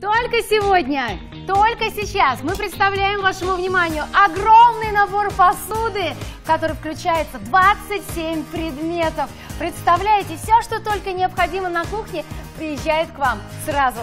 Только сегодня, только сейчас мы представляем вашему вниманию огромный набор посуды, в который включается 27 предметов. Представляете, все, что только необходимо на кухне, приезжает к вам сразу.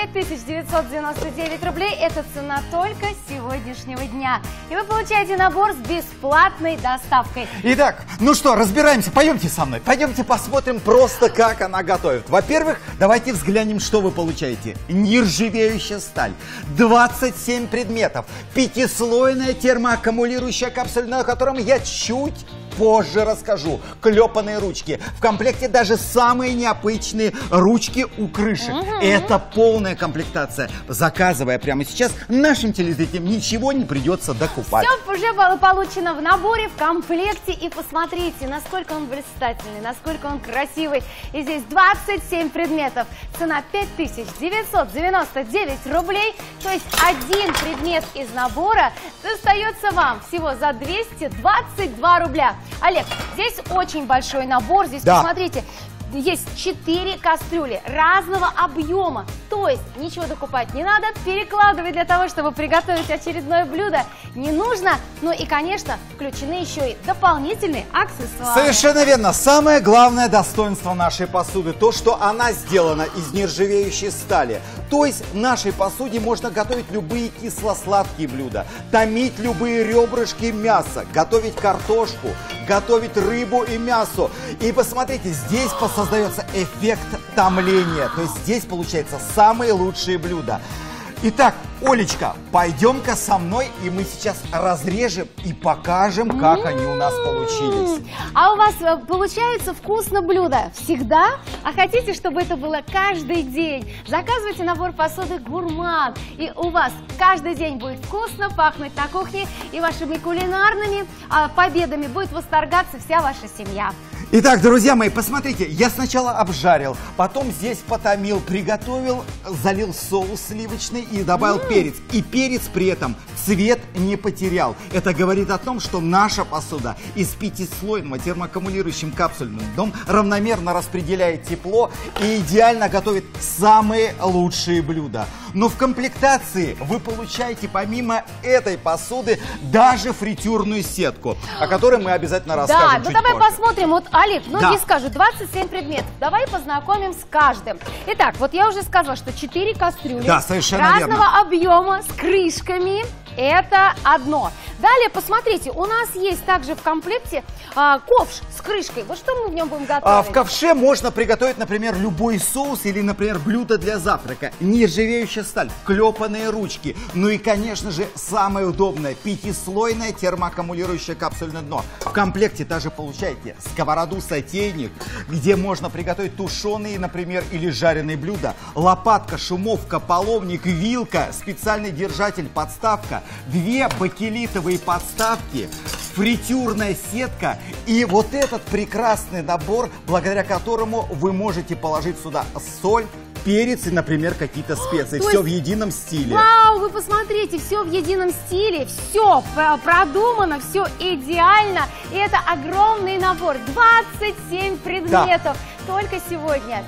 5999 рублей – это цена только сегодняшнего дня. И вы получаете набор с бесплатной доставкой. Итак, ну что, разбираемся. Пойдемте со мной. Пойдемте посмотрим просто, как она готовит. Во-первых, давайте взглянем, что вы получаете. Нержавеющая сталь, 27 предметов, 5-слойная термоаккумулирующая капсуля, о котором я чуть позже расскажу. Клепанные ручки. В комплекте даже самые необычные ручки у крышек. Это полная комплектация. Заказывая прямо сейчас, нашим телезрителям ничего не придется докупать. Все уже было получено в наборе, в комплекте. И посмотрите, насколько он блистательный, насколько он красивый. И здесь 27 предметов. Цена 5999 рублей. То есть один предмет из набора достается вам всего за 222 рубля. Олег, здесь очень большой набор, здесь, посмотрите, есть 4 кастрюли разного объема, то есть ничего докупать не надо, перекладывать для того, чтобы приготовить очередное блюдо не нужно, ну и, конечно, включены еще и дополнительные аксессуары. Совершенно верно. Самое главное достоинство нашей посуды, то, что она сделана из нержавеющей стали. То есть в нашей посуде можно готовить любые кисло-сладкие блюда, томить любые ребрышки мяса, готовить картошку, готовить рыбу и мясо. И посмотрите, здесь создается эффект томления. То есть здесь получается самые лучшие блюда. Итак, Олечка, пойдем-ка со мной, и мы сейчас разрежем и покажем, как они у нас получились. А у вас получается вкусно блюдо всегда? А хотите, чтобы это было каждый день? Заказывайте набор посуды «Гурман», и у вас каждый день будет вкусно пахнуть на кухне, и вашими кулинарными победами будет восторгаться вся ваша семья. Итак, друзья мои, посмотрите, я сначала обжарил, потом здесь потомил, приготовил, залил соус сливочный и добавил перец. И перец при этом цвет не потерял. Это говорит о том, что наша посуда из 5-слойного термоаккумулирующим капсульным дном равномерно распределяет тепло и идеально готовит самые лучшие блюда. Но в комплектации вы получаете помимо этой посуды даже фритюрную сетку, о которой мы обязательно расскажем чуть давай позже. посмотрим. Вот, Олег, многие скажут, 27 предметов. Давай познакомим с каждым. Итак, вот я уже сказала, что 4 кастрюли разного объема с крышками. Это одно. Далее, посмотрите, у нас есть также в комплекте ковш с крышкой. Вот что мы в нем будем готовить? В ковше можно приготовить, например, любой соус или, например, блюдо для завтрака. Нержавеющая сталь, клепанные ручки. Ну и, конечно же, самое удобное, 5-слойное термоаккумулирующее капсульное дно. В комплекте также получаете сковороду-сотейник, где можно приготовить тушеные, например, или жареные блюда. Лопатка, шумовка, половник, вилка, специальный держатель, подставка, 2 бакелитовые подставки, фритюрная сетка и вот этот прекрасный набор, благодаря которому вы можете положить сюда соль, перец и, например, какие-то специи. Все в едином стиле. Вау, вы посмотрите, все в едином стиле, все продумано, все идеально. И это огромный набор, 27 предметов. Только сегодня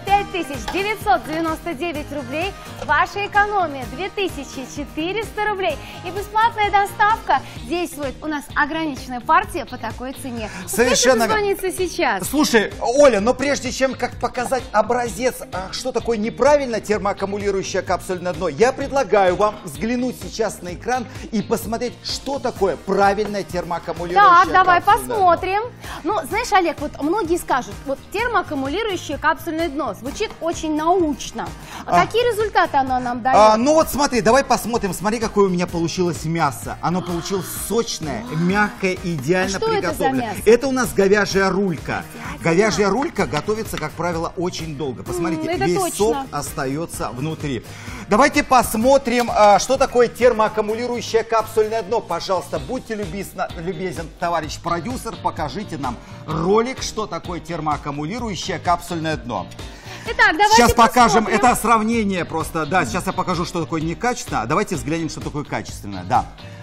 5999 рублей, ваша экономия 2400 рублей. И бесплатная доставка действует. У нас ограниченная партия по такой цене. Совершенно верно. Сейчас. Слушай, Оля, но прежде чем как показать образец, что такое неправильно термоаккумулирующее капсульное дно, я предлагаю вам взглянуть сейчас на экран и посмотреть, что такое правильное термоаккумулирующее капсульное дно. Так, давай посмотрим. Ну, знаешь, Олег, вот многие скажут, вот термоаккумулирующее капсульное дно звучит очень научно. Какие результаты оно нам дает? Ну вот смотри, давай посмотрим. Смотри, какое у меня получилось мясо. Оно получилось сочное, мягкое и идеально приготовленное. Это у нас говяжья рулька. Говяжья рулька готовится, как правило, очень долго. Посмотрите, весь сок остается внутри. Давайте посмотрим, что такое термоаккумулирующее капсульное дно. Пожалуйста, будьте любезен, товарищ продюсер, покажите нам ролик, что такое термоаккумулирующее капсульное дно. Итак, давайте сейчас покажем, посмотрим. это сравнение просто, да, сейчас я покажу, что такое некачественно, а давайте взглянем, что такое качественное, да.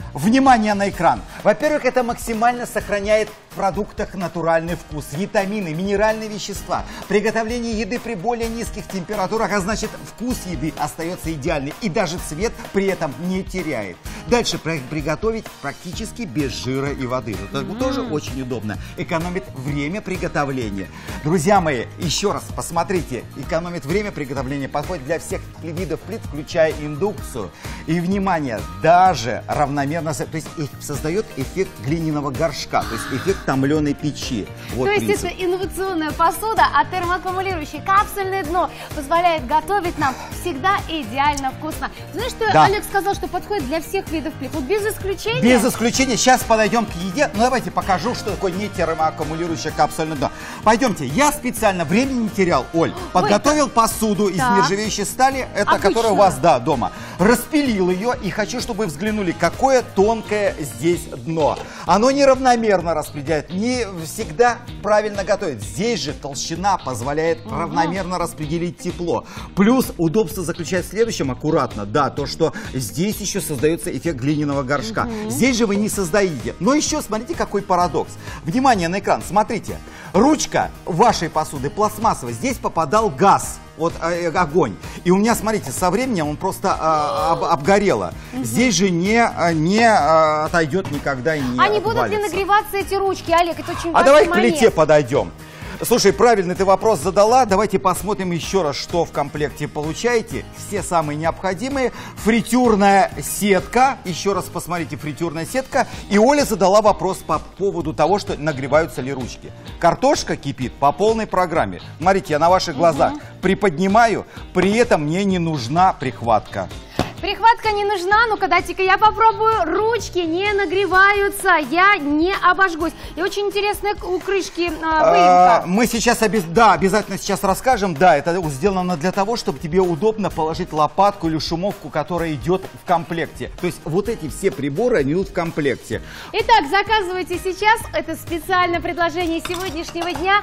Внимание на экран. Во-первых, это максимально сохраняет в продуктах натуральный вкус, витамины, минеральные вещества. Приготовление еды при более низких температурах, а значит, вкус еды остается идеальный и даже цвет при этом не теряет. Дальше приготовить практически без жира и воды. Это тоже очень удобно. Экономит время приготовления. Друзья мои, еще раз посмотрите. Экономит время приготовления. Подходит для всех видов плит, включая индукцию. И, внимание, даже равномерно, то есть создает эффект глиняного горшка, то есть эффект томленой печи. Вот то есть принцип. это инновационная посуда, а термоаккумулирующее капсульное дно позволяет готовить нам всегда идеально вкусно. Знаешь, что Олег сказал, что подходит для всех видов плит? Вот без исключения? Без исключения. Сейчас подойдем к еде. Ну, давайте покажу, что такое не термоаккумулирующее капсульное дно. Пойдемте. Я специально времени не терял, Оль. Подготовил посуду из нержавеющей стали, это которая у вас, дома. Распилил ее и хочу, чтобы вы взглянули, какое тонкое здесь дно. Оно неравномерно распределяет, не всегда правильно готовит. Здесь же толщина позволяет равномерно распределить тепло. Плюс удобство заключается в следующем, аккуратно, то, что здесь еще создается эффект глиняного горшка. Здесь же вы не создаете. Но еще смотрите, какой парадокс. Внимание на экран, смотрите. Ручка вашей посуды пластмассовая, здесь попадал газ. Вот огонь. И у меня, смотрите, со временем он просто обгорело. Здесь же не отойдет никогда и не не будут ли нагреваться эти ручки, Олег? Это очень важный давай момент. к плите подойдем. Слушай, правильный ты вопрос задала. Давайте посмотрим еще раз, что в комплекте получаете. Все самые необходимые. Фритюрная сетка. Еще раз посмотрите, фритюрная сетка. И Оля задала вопрос по поводу того, что нагреваются ли ручки. Картошка кипит по полной программе. Смотрите, я на ваших глазах приподнимаю. При этом мне не нужна прихватка. Прихватка не нужна, ну-ка дайте-ка я попробую. Ручки не нагреваются, я не обожгусь. И очень интересная у крышки выемка. Мы сейчас обязательно сейчас расскажем. Да, это сделано для того, чтобы тебе удобно положить лопатку или шумовку, которая идет в комплекте. То есть вот эти все приборы, они идут в комплекте. Итак, заказывайте сейчас. Это специальное предложение сегодняшнего дня.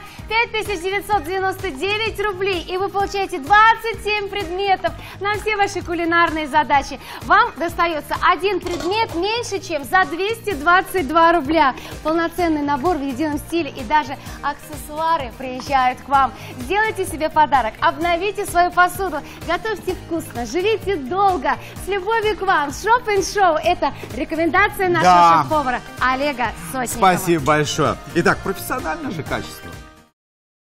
5999 рублей. И вы получаете 27 предметов на все ваши кулинарные задачи. Вам достается один предмет меньше, чем за 222 рубля. Полноценный набор в едином стиле и даже аксессуары приезжают к вам. Сделайте себе подарок, обновите свою посуду, готовьте вкусно, живите долго, с любовью к вам. Шоп н Шоу – это рекомендация нашего шеф-повара Олега Сотникова. Спасибо большое. Итак, профессионально же качество.